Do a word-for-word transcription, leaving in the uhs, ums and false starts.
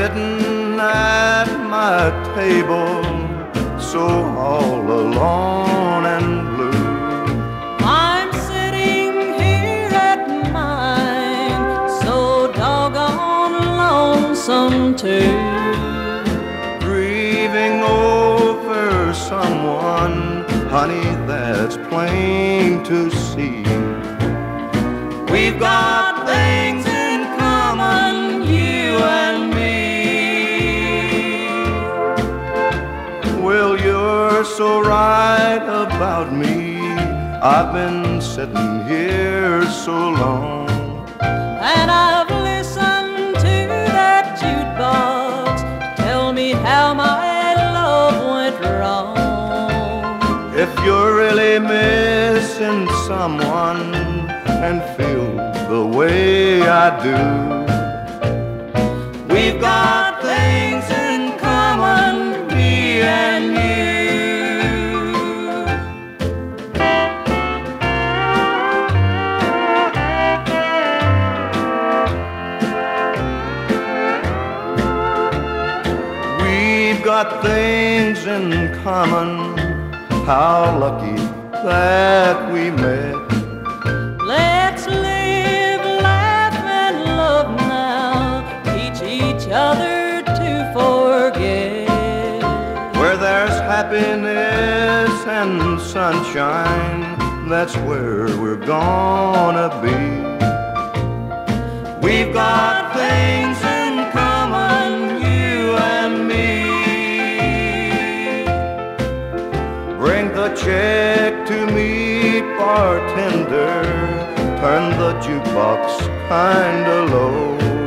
sitting at my table, so all alone and blue. I'm sitting here at mine, so doggone lonesome too. Grieving over someone, honey, that's plain to see. We've got things in common, you and me. Well, you're so right about me. I've been sitting here so long, and I've listened to that jukebox tell me how my love went wrong. If you're really missing someone and feel the way I do, we've got things in common, me and you. We've got things in common, how lucky that we met. Let's live, laugh, and love now. Teach each other to forget. Where there's happiness and sunshine, that's where we're gonna be. We've got things in common, you and me. Bring the check to me, bartender. Turn the jukebox kinda low.